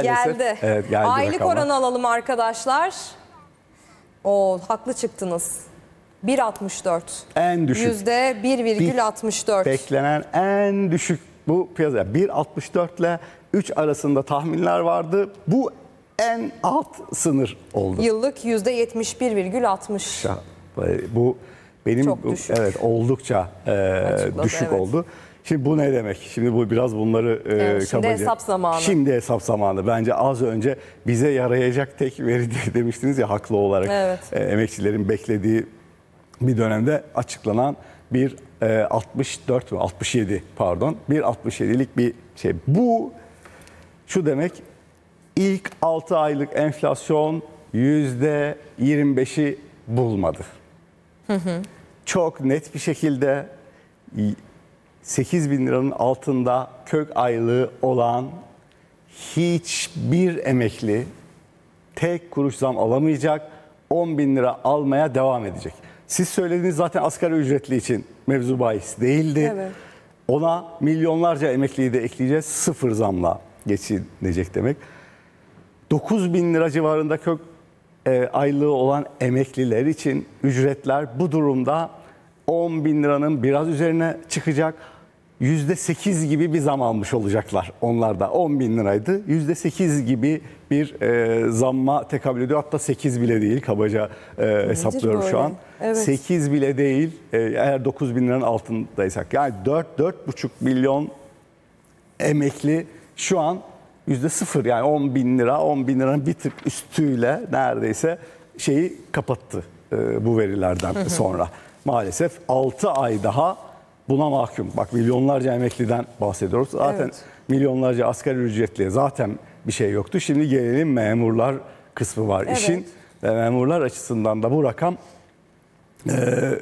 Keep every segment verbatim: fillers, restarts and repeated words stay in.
Geldi. Evet, geldi Aylık rakamlar. oranı alalım arkadaşlar. O haklı çıktınız. bir virgül altmış dört. En düşük. yüzde bir virgül altmış dört. Beklenen en düşük bu piyasa. bir virgül altmış dört ile üç arasında tahminler vardı. Bu en alt sınır oldu. Yıllık yüzde yetmiş bir virgül altmış. Bu benim Çok düşük. evet oldukça e, Açıkladı, düşük evet. oldu. Şimdi bu ne demek? Şimdi bu biraz bunları e, Evet, şimdi kabaca- hesap zamanı. Şimdi hesap zamanı. Bence az önce bize yarayacak tek veri demiştiniz ya, haklı olarak. Evet. E, emekçilerin beklediği bir dönemde açıklanan bir e, altmış dört mü altmış yedi pardon bir altmış yedilik bir şey. Bu şu demek: ilk altı aylık enflasyon yüzde yirmi beşi bulmadı. Hı hı. Çok net bir şekilde sekiz bin liranın altında kök aylığı olan hiçbir emekli tek kuruş zam alamayacak, on bin lira almaya devam edecek. Siz söylediğiniz zaten asgari ücretli için mevzu bahis değildi. Evet. Ona milyonlarca emekliyi de ekleyeceğiz, sıfır zamla geçilecek demek. dokuz bin lira civarında kök e, aylığı olan emekliler için ücretler bu durumda on bin liranın biraz üzerine çıkacak. yüzde sekiz gibi bir zam almış olacaklar onlar da. on bin liraydı. yüzde sekiz gibi bir e, zamma tekabül ediyor. Hatta sekiz bile değil, kabaca e, hesaplıyorum böyle? şu an. Evet. sekiz bile değil e, eğer dokuz bin liranın altındaysak. Yani dört dört buçuk milyon emekli şu an yüzde sıfır, yani on bin lira, on bin liranın bir tık üstüyle neredeyse şeyi kapattı e, bu verilerden sonra. Maalesef altı ay daha buna mahkum. Bak, milyonlarca emekliden bahsediyoruz. Zaten Evet. milyonlarca asgari ücretliye zaten bir şey yoktu. Şimdi gelelim memurlar kısmı var Evet. işin. Ve memurlar açısından da bu rakam e,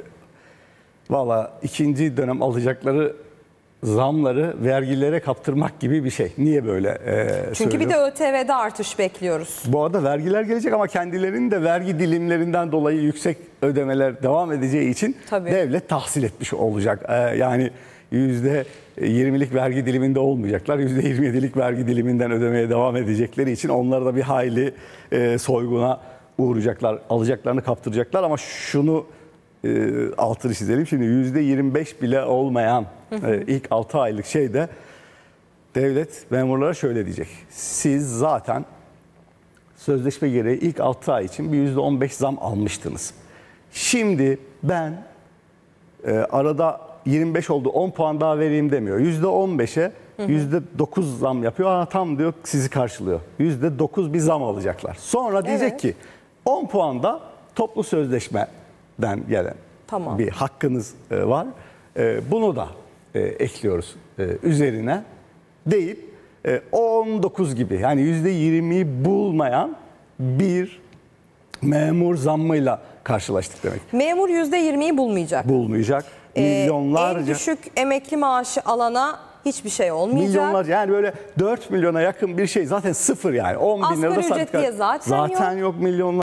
valla ikinci dönem alacakları zamları vergilere kaptırmak gibi bir şey. Niye böyle e, Çünkü bir de Ö T V'de artış bekliyoruz. Bu arada vergiler gelecek ama kendilerinin de vergi dilimlerinden dolayı yüksek ödemeler devam edeceği için Tabii. devlet tahsil etmiş olacak. Ee, yani yüzde yirmilik vergi diliminde olmayacaklar. yüzde yirmi yedilik vergi diliminden ödemeye devam edecekleri için onlar da bir hayli e, soyguna uğrayacaklar. Alacaklarını kaptıracaklar ama şunu e, altını çizelim. Şimdi yüzde yirmi beş bile olmayan e, ilk altı aylık şeyde devlet memurlara şöyle diyecek: siz zaten sözleşme gereği ilk altı ay için bir yüzde on beş zam almıştınız. Şimdi ben e, arada yirmi beş oldu, on puan daha vereyim demiyor. yüzde on beşe yüzde dokuz zam yapıyor. Aa, tam diyor, sizi karşılıyor. yüzde dokuz bir zam alacaklar. Sonra diyecek Evet. ki on puan da toplu sözleşmeden gelen Tamam. bir hakkınız e, var. E, bunu da e, ekliyoruz e, üzerine deyip e, on dokuz gibi, yani yüzde yirmiyi bulmayan bir memur zammıyla karşılaştık demek. Memur yüzde yirmiyi bulmayacak. Bulmayacak. Ee, Milyonlarca. En düşük emekli maaşı alana hiçbir şey olmayacak. Milyonlarca, yani böyle dört milyona yakın bir şey zaten sıfır yani. on bin lirada Asgari ücretliye zaten zaten yok. Zaten yok milyonlar.